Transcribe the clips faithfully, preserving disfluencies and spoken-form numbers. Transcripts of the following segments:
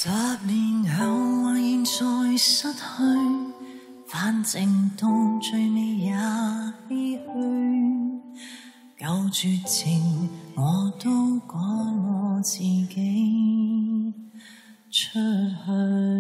十年後或現在失去，反正到最尾也唏噓。舊絕情我都趕我自己出去。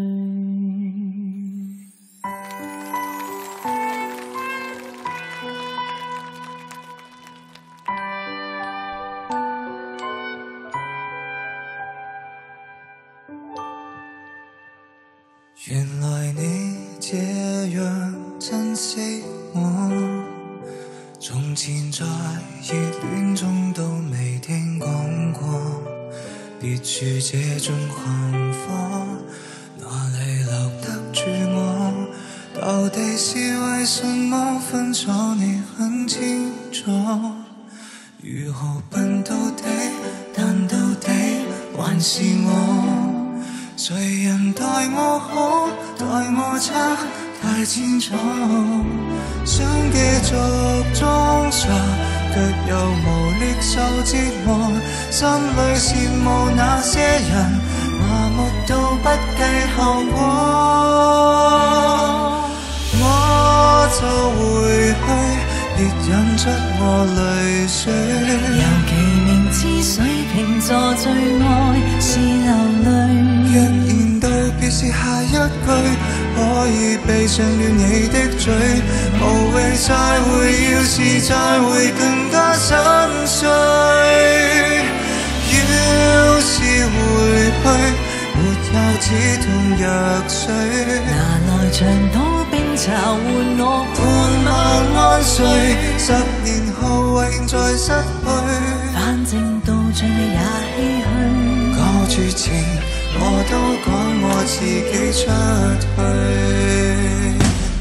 原來你這樣珍惜我，從前在熱戀中都未聽講過，別處這種行貨，哪裡留得住我？到底是為什麼分錯你很清楚？如何笨到底，但到底還是我。誰人待我好，待我差，太清楚。想繼續裝傻，卻又無力受折磨。心裏羨慕那些人，麻木到不計後果。我就回去，別引出我淚水。 尤其明知水瓶座最愛是流淚。 若然道別是下一句，可以閉上了你的嘴，無謂再會，要是再會更加心碎。要是回去，沒有止痛藥水， 拿來長島冰茶換我伴晚安睡。十年後為現在失去， 反正到最尾也唏噓。 我絕情我都趕我自己出去。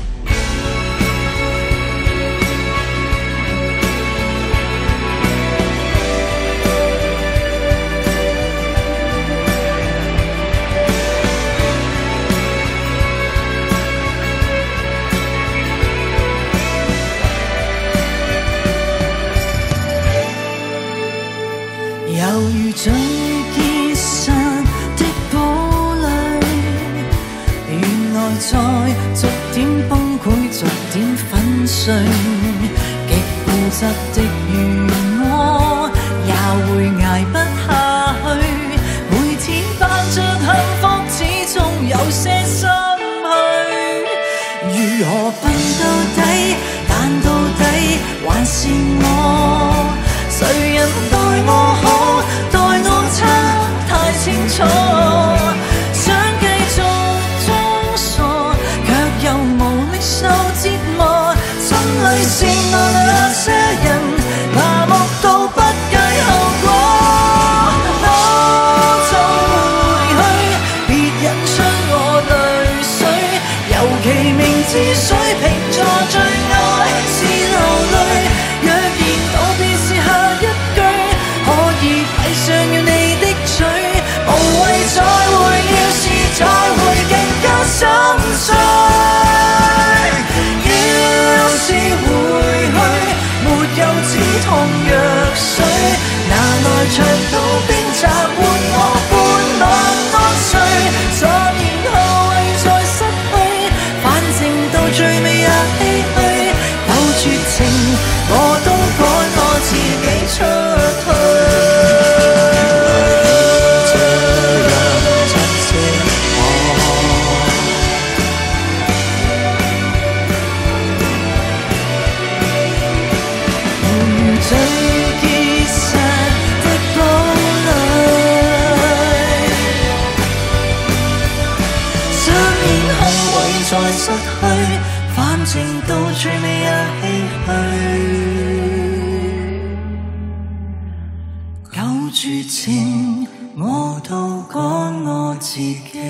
猶如最結實的堡壘，原來在逐點崩潰，逐點粉碎。極固執的如我，也會捱不下去。每天扮着幸福，始終有些心虛。如何笨到底，但到底還是我。誰人待我好，待我差，太清楚。想繼續裝傻，卻又無力受折磨。心裏羨慕那些人，麻木到不計後果。我就回去，別引出我淚水。尤其明知水瓶座最愛是流淚。若然道別是下一句，可以閉上了你的嘴，無謂再會，要是再會更加心碎。要是回去，沒有止痛藥水，拿來長島冰茶換我伴晚安睡。十年後為再失去，反正到最尾也唏噓。有絕情我都趕我自己出去。最結實的堡壘，十年後為再失去，反正到最尾也唏噓。有絕情我都趕我自己